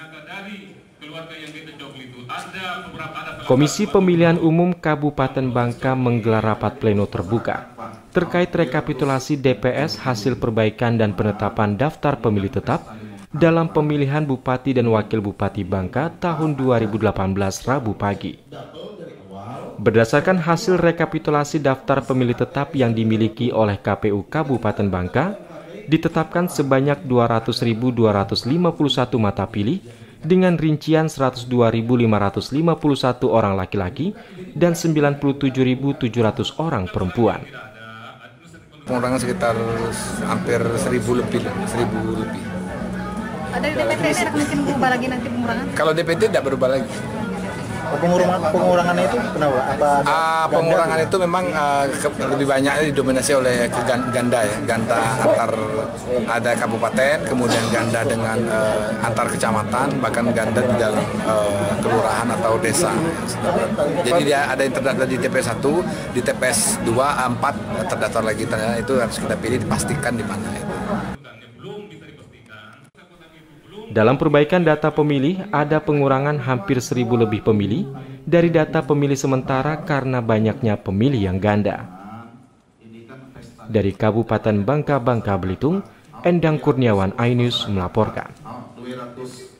Komisi Pemilihan Umum Kabupaten Bangka menggelar rapat pleno terbuka terkait rekapitulasi DPS hasil perbaikan dan penetapan daftar pemilih tetap dalam pemilihan Bupati dan Wakil Bupati Bangka tahun 2018 Rabu pagi. Berdasarkan hasil rekapitulasi daftar pemilih tetap yang dimiliki oleh KPU Kabupaten Bangka, ditetapkan sebanyak 200.251 mata pilih dengan rincian 102.551 orang laki-laki dan 97.700 orang perempuan. Pengurangan sekitar hampir 1.000 lebih. Dari DPT ini mungkin berubah lagi nanti pengurangan? Kalau DPT tidak berubah lagi. Pengurangan itu kenapa? Pengurangan itu memang lebih banyak didominasi oleh ganda ya, ganda antar ada kabupaten, kemudian ganda dengan antar kecamatan, bahkan ganda di dalam kelurahan atau desa. Jadi dia ada yang terdaftar di TPS 1, di TPS 2, 4 terdaftar lagi. Itu harus kita pilih, dipastikan di mana itu. Dalam perbaikan data pemilih, ada pengurangan hampir 1.000 lebih pemilih dari data pemilih sementara karena banyaknya pemilih yang ganda. Dari Kabupaten Bangka, Belitung, Endang Kurniawan, iNews melaporkan.